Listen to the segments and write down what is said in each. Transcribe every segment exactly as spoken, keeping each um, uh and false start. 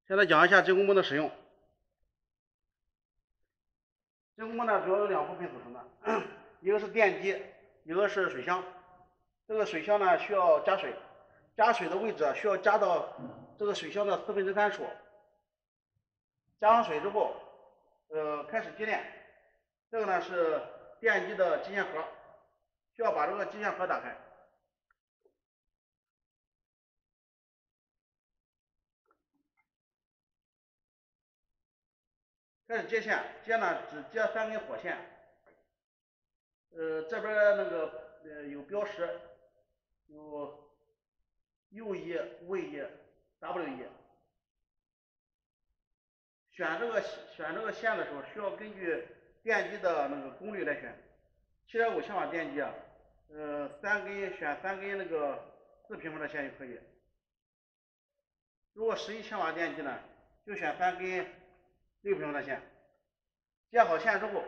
现在讲一下真空泵的使用。真空泵呢主要由两部分组成的，一个是电机，一个是水箱。这个水箱呢需要加水，加水的位置需要加到这个水箱的四分之三处。加上水之后，呃，开始接电。这个呢是电机的接线盒，需要把这个接线盒打开。开始接线，接呢只接三根火线。呃，这边那个呃有标识，有 U 一、V 一、W 一。选这个选这个线的时候，需要根据电机的那个功率来选。七点五千瓦电机啊，呃，三根选三根那个四平方的线就可以。如果十一千瓦电机呢，就选三根六平方的线。接好线之后，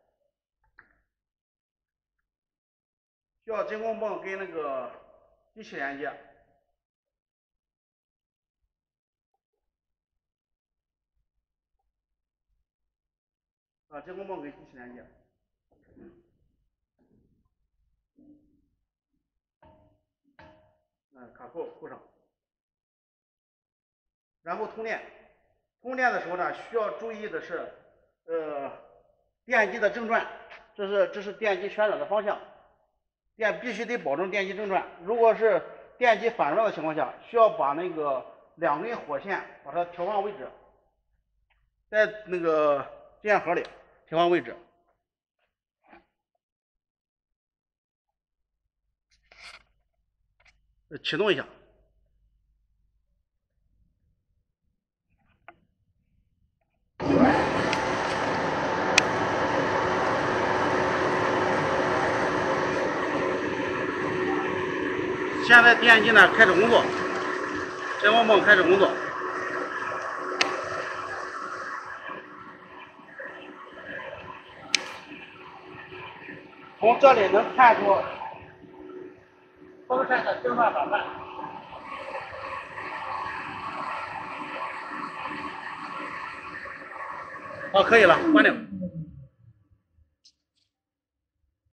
需要真空泵跟那个机器连接。啊，真空泵跟机器连接。嗯，卡扣扣上。然后通电。通电的时候呢，需要注意的是，呃，电机的正转，这是这是电机旋转的方向，电必须得保证电机正转。如果是电机反转的情况下，需要把那个两根火线把它调换位置，在那个接线盒里调换位置。启动一下。现在电机呢开始工作，真空泵开始工作。从这里能看出风扇的正转反转。好，可以了，关掉。